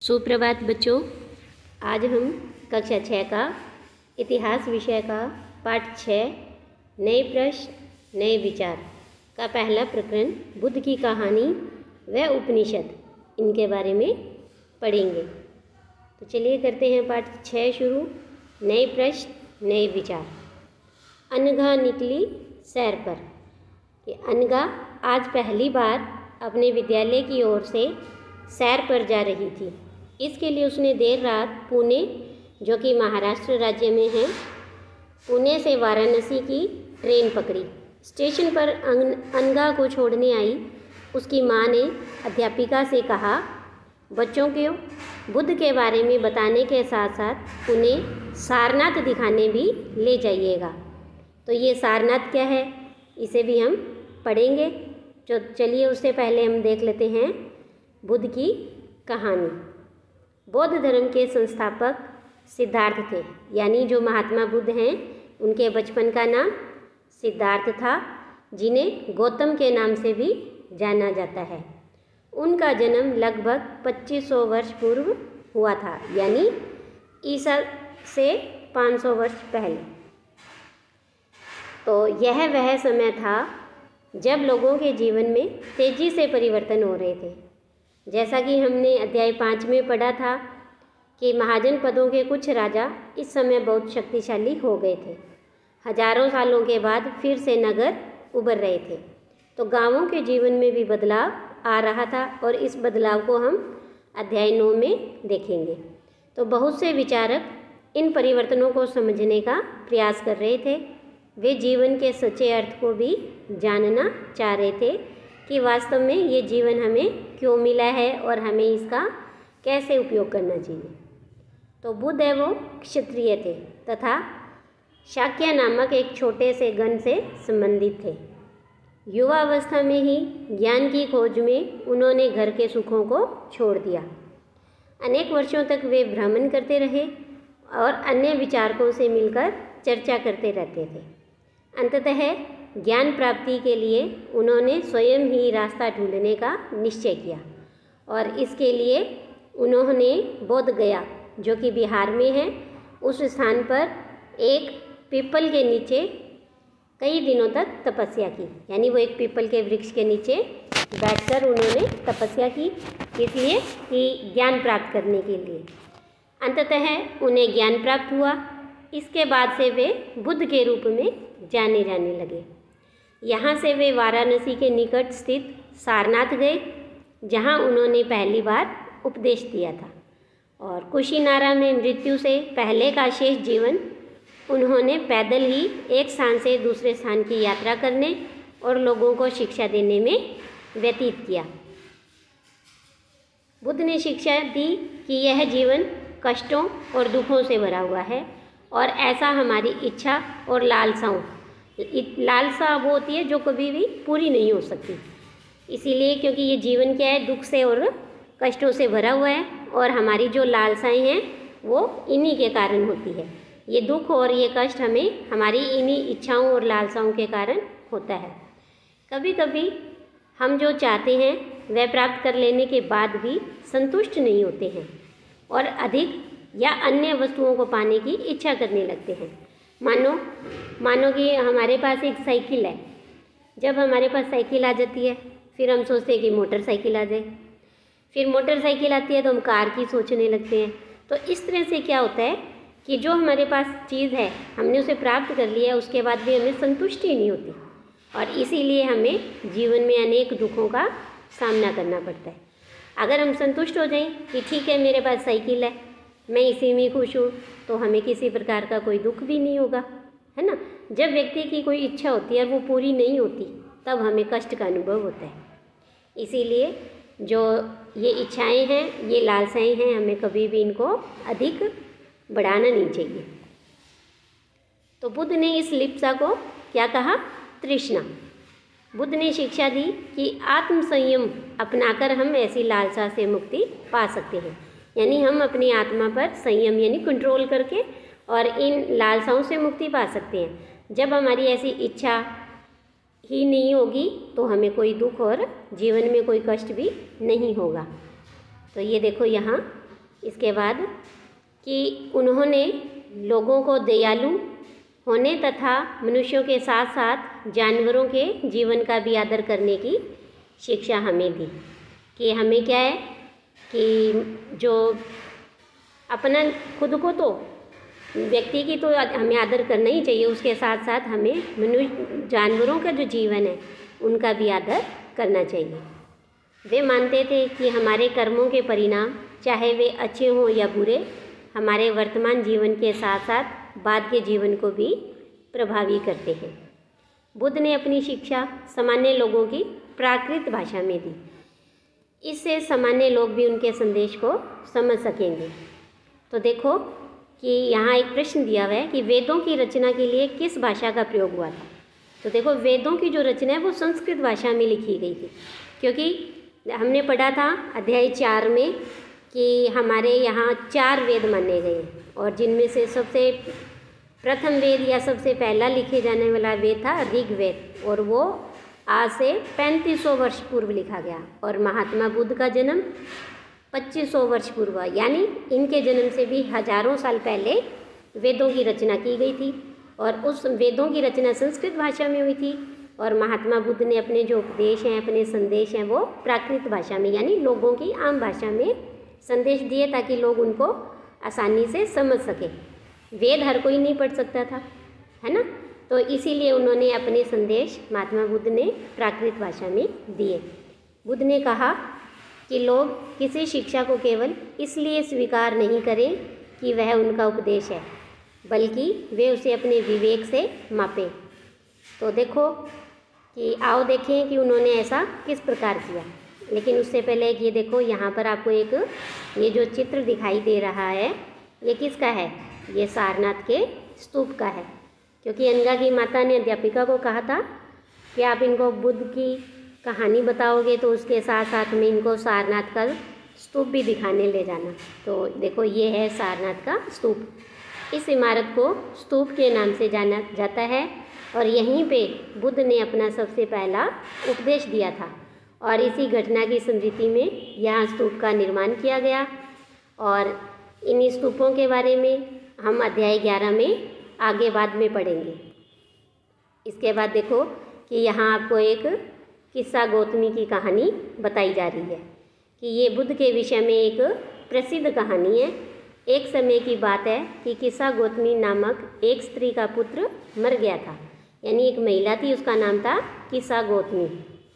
सुप्रभात बच्चों। आज हम कक्षा 6 का इतिहास विषय का पाठ 6 नए प्रश्न नए विचार का पहला प्रकरण बुद्ध की कहानी व उपनिषद इनके बारे में पढ़ेंगे। तो चलिए करते हैं पाठ 6 शुरू। नए प्रश्न नए विचार। अनघा निकली सैर पर कि अनघा आज पहली बार अपने विद्यालय की ओर से सैर पर जा रही थी। इसके लिए उसने देर रात पुणे, जो कि महाराष्ट्र राज्य में है, पुणे से वाराणसी की ट्रेन पकड़ी। स्टेशन पर अनघा को छोड़ने आई उसकी माँ ने अध्यापिका से कहा, बच्चों को बुद्ध के बारे में बताने के साथ साथ उन्हें सारनाथ दिखाने भी ले जाइएगा। तो ये सारनाथ क्या है, इसे भी हम पढ़ेंगे। तो चलिए उससे पहले हम देख लेते हैं बुद्ध की कहानी। बौद्ध धर्म के संस्थापक सिद्धार्थ थे, यानी जो महात्मा बुद्ध हैं उनके बचपन का नाम सिद्धार्थ था, जिन्हें गौतम के नाम से भी जाना जाता है। उनका जन्म लगभग 2500 वर्ष पूर्व हुआ था, यानी ईसा से 500 वर्ष पहले। तो यह वह समय था जब लोगों के जीवन में तेज़ी से परिवर्तन हो रहे थे। जैसा कि हमने अध्याय 5 में पढ़ा था कि महाजन पदों के कुछ राजा इस समय बहुत शक्तिशाली हो गए थे। हजारों सालों के बाद फिर से नगर उभर रहे थे। तो गांवों के जीवन में भी बदलाव आ रहा था और इस बदलाव को हम अध्याय 9 में देखेंगे। तो बहुत से विचारक इन परिवर्तनों को समझने का प्रयास कर रहे थे। वे जीवन के सच्चे अर्थ को भी जानना चाह रहे थे कि वास्तव में ये जीवन हमें क्यों मिला है और हमें इसका कैसे उपयोग करना चाहिए। तो बुद्ध है वो क्षत्रिय थे तथा शाक्य नामक एक छोटे से गण से संबंधित थे। युवा अवस्था में ही ज्ञान की खोज में उन्होंने घर के सुखों को छोड़ दिया। अनेक वर्षों तक वे भ्रमण करते रहे और अन्य विचारकों से मिलकर चर्चा करते रहते थे। अंततः ज्ञान प्राप्ति के लिए उन्होंने स्वयं ही रास्ता ढूंढने का निश्चय किया और इसके लिए उन्होंने बोध गया, जो कि बिहार में है, उस स्थान पर एक पीपल के नीचे कई दिनों तक तपस्या की। यानी वो एक पीपल के वृक्ष के नीचे बैठकर उन्होंने तपस्या की, इसलिए कि ज्ञान प्राप्त करने के लिए। अंततः उन्हें ज्ञान प्राप्त हुआ। इसके बाद से वे बुद्ध के रूप में जाने लगे। यहाँ से वे वाराणसी के निकट स्थित सारनाथ गए, जहाँ उन्होंने पहली बार उपदेश दिया था। और कुशीनारा में मृत्यु से पहले का शेष जीवन उन्होंने पैदल ही एक स्थान से दूसरे स्थान की यात्रा करने और लोगों को शिक्षा देने में व्यतीत किया। बुद्ध ने शिक्षा दी कि यह जीवन कष्टों और दुखों से भरा हुआ है और ऐसा हमारी इच्छा और लालसा वो होती है जो कभी भी पूरी नहीं हो सकती। इसीलिए क्योंकि ये जीवन क्या है, दुख से और कष्टों से भरा हुआ है और हमारी जो लालसाएं हैं वो इन्हीं के कारण होती है। ये दुख और ये कष्ट हमें हमारी इन्हीं इच्छाओं और लालसाओं के कारण होता है। कभी कभी हम जो चाहते हैं वह प्राप्त कर लेने के बाद भी संतुष्ट नहीं होते हैं और अधिक या अन्य वस्तुओं को पाने की इच्छा करने लगते हैं। मानो कि हमारे पास एक साइकिल है। जब हमारे पास साइकिल आ जाती है फिर हम सोचते हैं कि मोटरसाइकिल आ जाए, फिर मोटरसाइकिल आती है तो हम कार की सोचने लगते हैं। तो इस तरह से क्या होता है कि जो हमारे पास चीज़ है हमने उसे प्राप्त कर लिया है, उसके बाद भी हमें संतुष्टि नहीं होती और इसीलिए हमें जीवन में अनेक दुखों का सामना करना पड़ता है। अगर हम संतुष्ट हो जाएं कि ठीक है मेरे पास साइकिल है, मैं इसी में खुश हूँ, तो हमें किसी प्रकार का कोई दुख भी नहीं होगा, है ना। जब व्यक्ति की कोई इच्छा होती है और वो पूरी नहीं होती तब हमें कष्ट का अनुभव होता है। इसीलिए जो ये इच्छाएं हैं, ये लालसाएं हैं, हमें कभी भी इनको अधिक बढ़ाना नहीं चाहिए। तो बुद्ध ने इस लिप्सा को क्या कहा, तृष्णा। बुद्ध ने शिक्षा दी कि आत्म संयम अपनाकर हम ऐसी लालसा से मुक्ति पा सकते हैं। यानी हम अपनी आत्मा पर संयम यानी कंट्रोल करके और इन लालसाओं से मुक्ति पा सकते हैं। जब हमारी ऐसी इच्छा ही नहीं होगी तो हमें कोई दुख और जीवन में कोई कष्ट भी नहीं होगा। तो ये देखो यहाँ इसके बाद कि उन्होंने लोगों को दयालु होने तथा मनुष्यों के साथ साथ जानवरों के जीवन का भी आदर करने की शिक्षा हमें दी कि हमें क्या है कि जो अपना खुद को तो व्यक्ति की तो हमें आदर करना ही चाहिए, उसके साथ साथ हमें जानवरों का जो जीवन है उनका भी आदर करना चाहिए। वे मानते थे कि हमारे कर्मों के परिणाम चाहे वे अच्छे हों या बुरे हमारे वर्तमान जीवन के साथ साथ बाद के जीवन को भी प्रभावी करते हैं। बुद्ध ने अपनी शिक्षा सामान्य लोगों की प्राकृत भाषा में दी। इससे सामान्य लोग भी उनके संदेश को समझ सकेंगे। तो देखो कि यहाँ एक प्रश्न दिया हुआ है कि वेदों की रचना के लिए किस भाषा का प्रयोग हुआ था। तो देखो वेदों की जो रचना है वो संस्कृत भाषा में लिखी गई थी, क्योंकि हमने पढ़ा था अध्याय 4 में कि हमारे यहाँ 4 वेद माने गए हैं और जिनमें से सबसे प्रथम वेद या सबसे पहला लिखे जाने वाला वेद था ऋग्वेद, और वो आज से 3500 वर्ष पूर्व लिखा गया। और महात्मा बुद्ध का जन्म 2500 वर्ष पूर्व, यानी इनके जन्म से भी हजारों साल पहले वेदों की रचना की गई थी और उस वेदों की रचना संस्कृत भाषा में हुई थी। और महात्मा बुद्ध ने अपने जो उपदेश हैं, अपने संदेश हैं, वो प्राकृत भाषा में यानी लोगों की आम भाषा में संदेश दिए ताकि लोग उनको आसानी से समझ सकें। वेद हर कोई नहीं पढ़ सकता था, है ना, तो इसीलिए उन्होंने अपने संदेश महात्मा बुद्ध ने प्राकृत भाषा में दिए। बुद्ध ने कहा कि लोग किसी शिक्षा को केवल इसलिए स्वीकार नहीं करें कि वह उनका उपदेश है, बल्कि वे उसे अपने विवेक से मापें। तो देखो कि आओ देखें कि उन्होंने ऐसा किस प्रकार किया। लेकिन उससे पहले ये देखो, यहाँ पर आपको एक ये जो चित्र दिखाई दे रहा है ये किसका है? ये सारनाथ के स्तूप का है, क्योंकि अनगा की माता ने अध्यापिका को कहा था कि आप इनको बुद्ध की कहानी बताओगे तो उसके साथ साथ में इनको सारनाथ का स्तूप भी दिखाने ले जाना। तो देखो ये है सारनाथ का स्तूप। इस इमारत को स्तूप के नाम से जाना जाता है और यहीं पे बुद्ध ने अपना सबसे पहला उपदेश दिया था। और इसी घटना की स्मृति में यहाँ स्तूप का निर्माण किया गया। और इन स्तूपों के बारे में हम अध्याय 11 में आगे बाद में पढ़ेंगे। इसके बाद देखो कि यहाँ आपको एक किस्सा गौतमी की कहानी बताई जा रही है कि ये बुद्ध के विषय में एक प्रसिद्ध कहानी है। एक समय की बात है कि किस्सा गौतमी नामक एक स्त्री का पुत्र मर गया था, यानी एक महिला थी, उसका नाम था किस्सा गौतमी।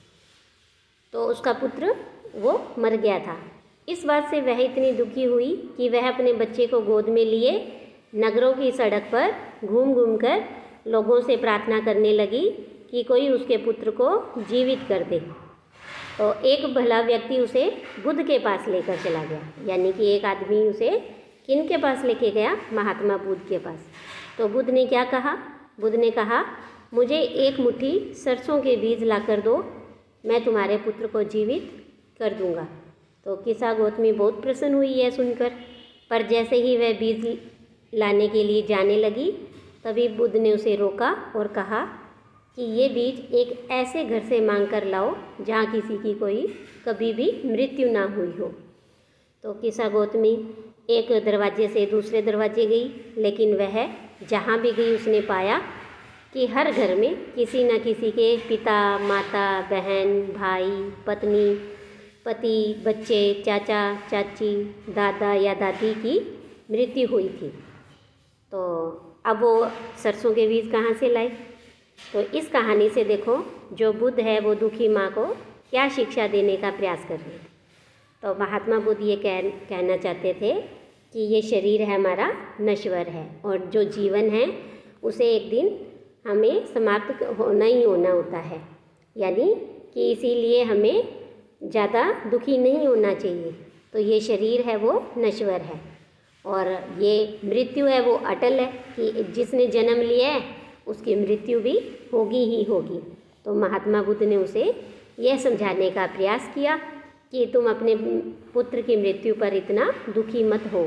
तो उसका पुत्र वो मर गया था। इस बात से वह इतनी दुखी हुई कि वह अपने बच्चे को गोद में लिए नगरों की सड़क पर घूम घूम कर लोगों से प्रार्थना करने लगी कि कोई उसके पुत्र को जीवित कर दे। तो एक भला व्यक्ति उसे बुद्ध के पास लेकर चला गया, यानी कि एक आदमी उसे किन के पास लेके गया? महात्मा बुद्ध के पास। तो बुद्ध ने क्या कहा? बुद्ध ने कहा, मुझे एक मुट्ठी सरसों के बीज ला कर दो, मैं तुम्हारे पुत्र को जीवित कर दूंगा। तो किस्सा गौतमी बहुत प्रसन्न हुई है सुनकर, पर जैसे ही वह बीज लाने के लिए जाने लगी तभी बुद्ध ने उसे रोका और कहा कि ये बीज एक ऐसे घर से मांग कर लाओ जहाँ किसी की कोई कभी भी मृत्यु ना हुई हो। तो किस्सा गौतमी एक दरवाजे से दूसरे दरवाजे गई, लेकिन वह जहाँ भी गई उसने पाया कि हर घर में किसी न किसी के पिता, माता, बहन, भाई, पत्नी, पति, बच्चे, चाचा, चाची, दादा या दादी की मृत्यु हुई थी। तो अब वो सरसों के बीज कहाँ से लाए? तो इस कहानी से देखो जो बुद्ध है वो दुखी माँ को क्या शिक्षा देने का प्रयास कर रहे थे। तो महात्मा बुद्ध ये कहना चाहते थे कि ये शरीर है हमारा नश्वर है और जो जीवन है उसे एक दिन हमें समाप्त होना ही होना होता है, यानी कि इसीलिए हमें ज़्यादा दुखी नहीं होना चाहिए। तो ये शरीर है वो नश्वर है और ये मृत्यु है वो अटल है कि जिसने जन्म लिया है उसकी मृत्यु भी होगी ही होगी। तो महात्मा बुद्ध ने उसे यह समझाने का प्रयास किया कि तुम अपने पुत्र की मृत्यु पर इतना दुखी मत हो।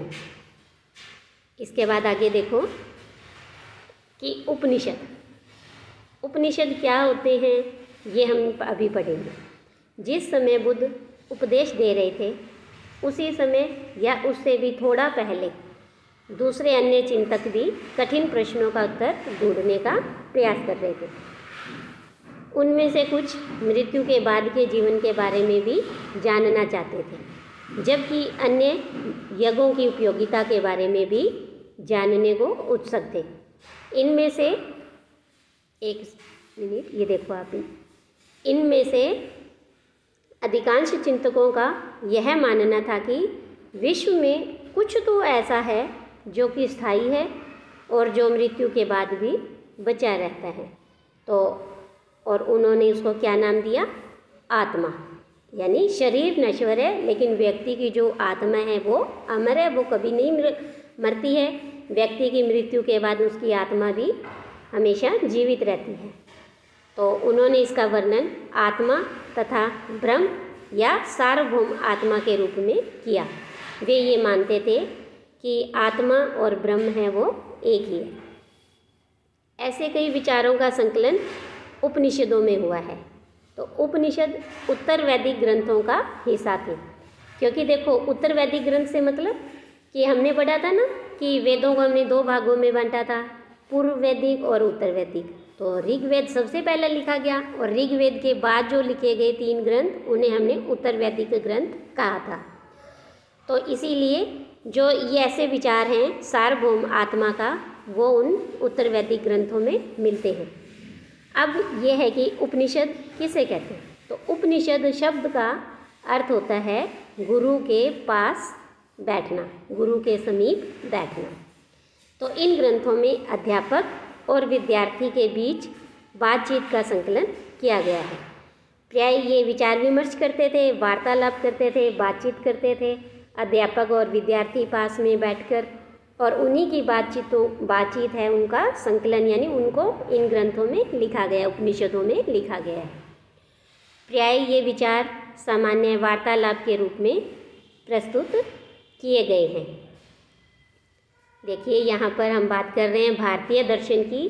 इसके बाद आगे देखो कि उपनिषद क्या होते हैं ये हम अभी पढ़ेंगे। जिस समय बुद्ध उपदेश दे रहे थे उसी समय या उससे भी थोड़ा पहले दूसरे अन्य चिंतक भी कठिन प्रश्नों का उत्तर ढूंढने का प्रयास कर रहे थे। उनमें से कुछ मृत्यु के बाद के जीवन के बारे में भी जानना चाहते थे, जबकि अन्य यज्ञों की उपयोगिता के बारे में भी जानने को उत्सुक थे। इनमें से एक मिनट, ये देखो आप, इनमें से अधिकांश चिंतकों का यह मानना था कि विश्व में कुछ तो ऐसा है जो कि स्थायी है और जो मृत्यु के बाद भी बचा रहता है। तो और उन्होंने उसको क्या नाम दिया? आत्मा। यानी शरीर नश्वर है, लेकिन व्यक्ति की जो आत्मा है वो अमर है, वो कभी नहीं मरती है। व्यक्ति की मृत्यु के बाद उसकी आत्मा भी हमेशा जीवित रहती है। तो उन्होंने इसका वर्णन आत्मा तथा ब्रह्म या सार्वभौम आत्मा के रूप में किया। वे ये मानते थे कि आत्मा और ब्रह्म है वो एक ही है। ऐसे कई विचारों का संकलन उपनिषदों में हुआ है। तो उपनिषद उत्तर वैदिक ग्रंथों का हिस्सा थे, क्योंकि देखो उत्तर वैदिक ग्रंथ से मतलब कि हमने पढ़ा था ना कि वेदों को हमने 2 भागों में बांटा था, पूर्व वैदिक और उत्तर वैदिक। तो ऋग्वेद सबसे पहले लिखा गया और ऋग्वेद के बाद जो लिखे गए 3 ग्रंथ उन्हें हमने उत्तर वैदिक ग्रंथ कहा था। तो इसीलिए जो ये ऐसे विचार हैं सार्वभौम आत्मा का, वो उन उत्तर वैदिक ग्रंथों में मिलते हैं। अब ये है कि उपनिषद किसे कहते हैं? तो उपनिषद शब्द का अर्थ होता है गुरु के पास बैठना, गुरु के समीप बैठना। तो इन ग्रंथों में अध्यापक और विद्यार्थी के बीच बातचीत का संकलन किया गया है। प्राय ये विचार विमर्श करते थे, वार्तालाप करते थे, बातचीत करते थे, अध्यापक और विद्यार्थी पास में बैठकर, और उन्हीं की बातचीत है उनका संकलन, यानी उनको इन ग्रंथों में लिखा गया, उपनिषदों में लिखा गया है। प्राय ये विचार सामान्य वार्तालाप के रूप में प्रस्तुत किए गए हैं। देखिए यहाँ पर हम बात कर रहे हैं भारतीय दर्शन की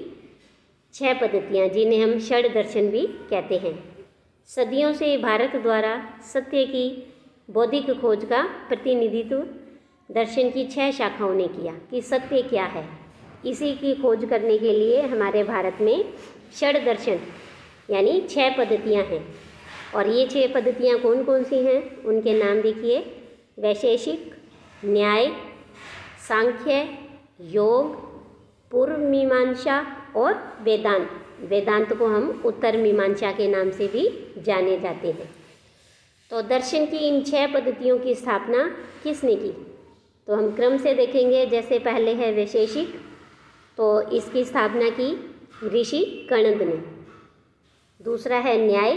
6 पद्धतियाँ, जिन्हें हम षड दर्शन भी कहते हैं। सदियों से भारत द्वारा सत्य की बौद्धिक खोज का प्रतिनिधित्व दर्शन की 6 शाखाओं ने किया कि सत्य क्या है। इसी की खोज करने के लिए हमारे भारत में षड दर्शन यानी 6 पद्धतियाँ हैं। और ये 6 पद्धतियाँ कौन कौन सी हैं उनके नाम देखिए: वैशेषिक, न्याय, सांख्य, योग, पूर्व मीमांसा और वेदांत। वेदांत को हम उत्तर मीमांसा के नाम से भी जाने जाते हैं। तो दर्शन की इन 6 पद्धतियों की स्थापना किसने की? तो हम क्रम से देखेंगे। जैसे पहले है वैशेषिक, तो इसकी स्थापना की ऋषि कणद ने। दूसरा है न्याय,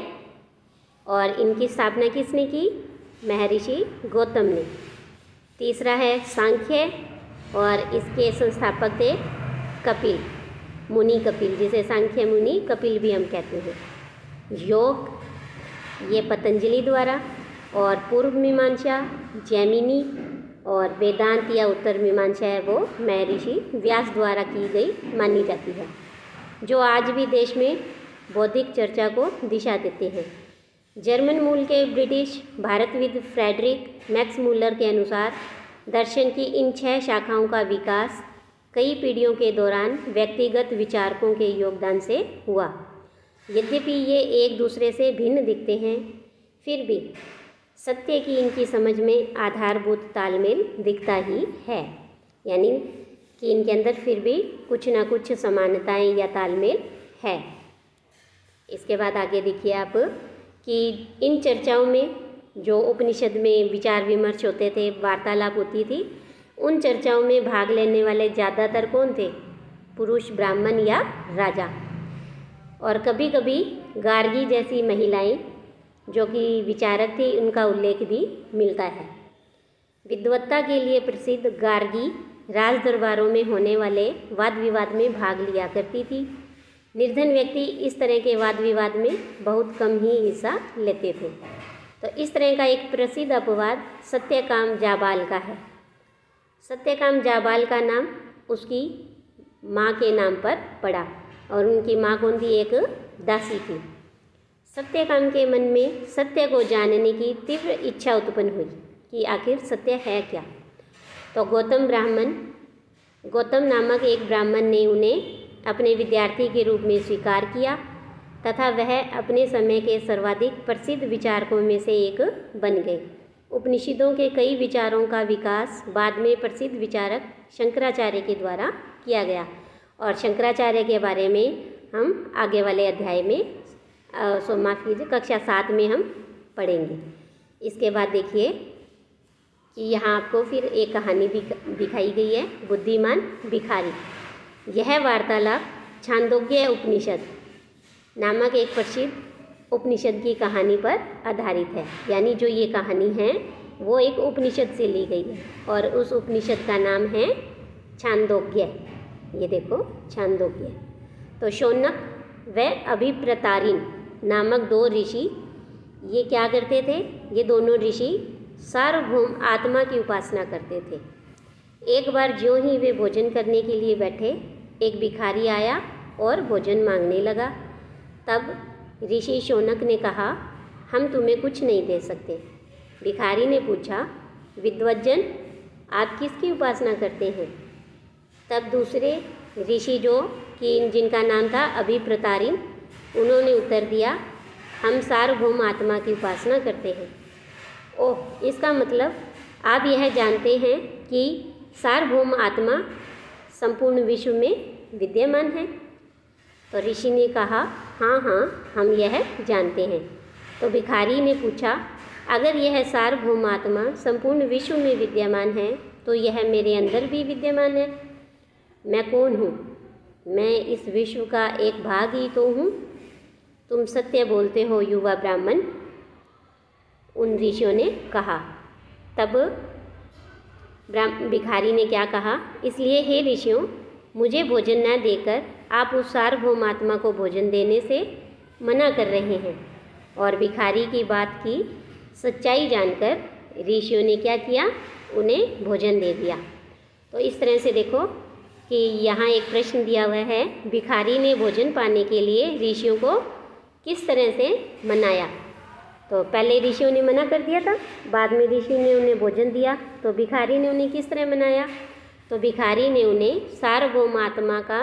और इनकी स्थापना किसने की? महर्षि गौतम ने। तीसरा है सांख्य, और इसके संस्थापक थे कपिल मुनि, कपिल, जिसे सांख्य मुनि कपिल भी हम कहते हैं। योग, ये पतंजलि द्वारा, और पूर्व मीमांसा जैमिनी, और वेदांत या उत्तर मीमांसा है वो महर्षि व्यास द्वारा की गई मानी जाती है, जो आज भी देश में बौद्धिक चर्चा को दिशा देते हैं। जर्मन मूल के ब्रिटिश भारतविद फ्रेडरिक मैक्स मूलर के अनुसार दर्शन की इन 6 शाखाओं का विकास कई पीढ़ियों के दौरान व्यक्तिगत विचारकों के योगदान से हुआ। यद्यपि ये एक दूसरे से भिन्न दिखते हैं, फिर भी सत्य की इनकी समझ में आधारभूत तालमेल दिखता ही है, यानी कि इनके अंदर फिर भी कुछ ना कुछ समानताएं या तालमेल है। इसके बाद आगे देखिए आप कि इन चर्चाओं में जो उपनिषद में विचार विमर्श होते थे, वार्तालाप होती थी, उन चर्चाओं में भाग लेने वाले ज़्यादातर कौन थे? पुरुष, ब्राह्मण या राजा, और कभी कभी गार्गी जैसी महिलाएं जो कि विचारक थी, उनका उल्लेख भी मिलता है। विद्वत्ता के लिए प्रसिद्ध गार्गी राज दरबारों में होने वाले वाद विवाद में भाग लिया करती थी। निर्धन व्यक्ति इस तरह के वाद विवाद में बहुत कम ही हिस्सा लेते थे। तो इस तरह का एक प्रसिद्ध अपवाद सत्यकाम जाबाल का है। सत्यकाम जाबाल का नाम उसकी माँ के नाम पर पड़ा, और उनकी माँ कौन थी? एक दासी थी। सत्यकाम के मन में सत्य को जानने की तीव्र इच्छा उत्पन्न हुई, कि आखिर सत्य है क्या। तो गौतम नामक एक ब्राह्मण ने उन्हें अपने विद्यार्थी के रूप में स्वीकार किया तथा वह अपने समय के सर्वाधिक प्रसिद्ध विचारकों में से एक बन गए। उपनिषदों के कई विचारों का विकास बाद में प्रसिद्ध विचारक शंकराचार्य के द्वारा किया गया और शंकराचार्य के बारे में हम आगे वाले अध्याय में माफ़ कीजिए कक्षा 7 में हम पढ़ेंगे। इसके बाद देखिए कि यहाँ आपको फिर एक कहानी भी दिखाई गई है, बुद्धिमान भिखारी। यह वार्तालाप छांदोग्य उपनिषद नामक एक प्रसिद्ध उपनिषद की कहानी पर आधारित है। यानी जो ये कहानी है वो एक उपनिषद से ली गई है और उस उपनिषद का नाम है छांदोग्य। ये देखो छांदोग्य। तो शौनक व अभिप्रतारिण नामक 2 ऋषि ये क्या करते थे, ये दोनों ऋषि सार्वभौम आत्मा की उपासना करते थे। एक बार ज्यों ही वे भोजन करने के लिए बैठे, एक भिखारी आया और भोजन मांगने लगा। तब ऋषि शौनक ने कहा, हम तुम्हें कुछ नहीं दे सकते। भिखारी ने पूछा, विद्वज्जन आप किसकी उपासना करते हैं? तब दूसरे ऋषि जिनका नाम था अभिप्रतारिण, उन्होंने उत्तर दिया, हम सार्वभौम आत्मा की उपासना करते हैं। ओह, इसका मतलब आप यह जानते हैं कि सार्वभौम आत्मा संपूर्ण विश्व में विद्यमान है? तो ऋषि ने कहा, हाँ हाँ, हम यह जानते हैं। तो भिखारी ने पूछा, अगर यह सार्वभौम आत्मा संपूर्ण विश्व में विद्यमान है तो यह मेरे अंदर भी विद्यमान है। मैं कौन हूँ? मैं इस विश्व का एक भाग ही तो हूँ। तुम सत्य बोलते हो युवा ब्राह्मण, उन ऋषियों ने कहा। तब भिखारी ने क्या कहा, इसलिए हे ऋषियों, मुझे भोजन न देकर आप उस सार्वभौम आत्मा को भोजन देने से मना कर रहे हैं। और भिखारी की बात की सच्चाई जानकर ऋषियों ने क्या किया, उन्हें भोजन दे दिया। तो इस तरह से देखो कि यहाँ एक प्रश्न दिया हुआ है, भिखारी ने भोजन पाने के लिए ऋषियों को किस तरह से मनाया। तो पहले ऋषियों ने मना कर दिया था, बाद में ऋषि ने उन्हें भोजन दिया। तो भिखारी ने उन्हें किस तरह मनाया? तो भिखारी ने उन्हें सार्वभौम आत्मा का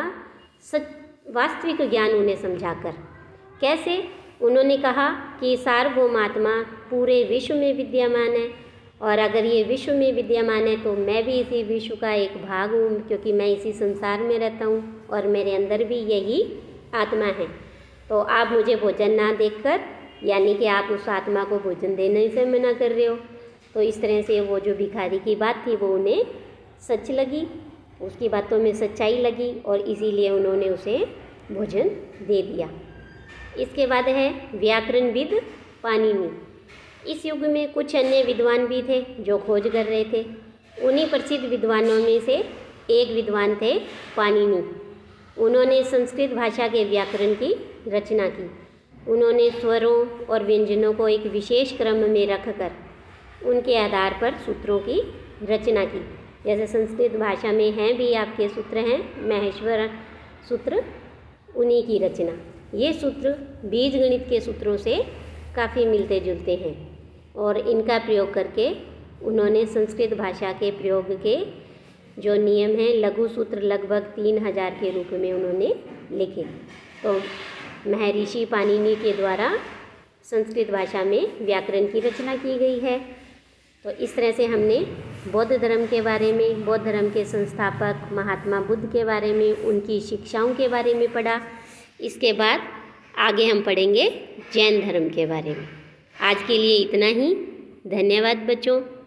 वास्तविक ज्ञान उन्हें समझाकर। कैसे? उन्होंने कहा कि सार्वभौम आत्मा पूरे विश्व में विद्यमान है और अगर ये विश्व में विद्यमान है तो मैं भी इसी विश्व का एक भाग हूँ, क्योंकि मैं इसी संसार में रहता हूँ और मेरे अंदर भी यही आत्मा है। तो आप मुझे भोजन ना देकर, यानी कि आप उस आत्मा को भोजन देने से मना कर रहे हो। तो इस तरह से वो जो भिखारी की बात थी वो उन्हें सच लगी, उसकी बातों में सच्चाई लगी और इसीलिए उन्होंने उसे भोजन दे दिया। इसके बाद है व्याकरणविद पाणिनि। इस युग में कुछ अन्य विद्वान भी थे जो खोज कर रहे थे। उन्हीं प्रसिद्ध विद्वानों में से एक विद्वान थे पाणिनि। उन्होंने संस्कृत भाषा के व्याकरण की रचना की। उन्होंने स्वरों और व्यंजनों को एक विशेष क्रम में रखकर उनके आधार पर सूत्रों की रचना की। जैसे संस्कृत भाषा में हैं भी आपके सूत्र हैं, महेश्वर सूत्र, उन्हीं की रचना। ये सूत्र बीज गणित के सूत्रों से काफ़ी मिलते जुलते हैं और इनका प्रयोग करके उन्होंने संस्कृत भाषा के प्रयोग के जो नियम हैं लघु सूत्र लगभग 3000 के रूप में उन्होंने लिखे। तो महर्षि पाणिनि के द्वारा संस्कृत भाषा में व्याकरण की रचना की गई है। तो इस तरह से हमने बौद्ध धर्म के बारे में, बौद्ध धर्म के संस्थापक महात्मा बुद्ध के बारे में, उनकी शिक्षाओं के बारे में पढ़ा। इसके बाद आगे हम पढ़ेंगे जैन धर्म के बारे में। आज के लिए इतना ही। धन्यवाद बच्चों।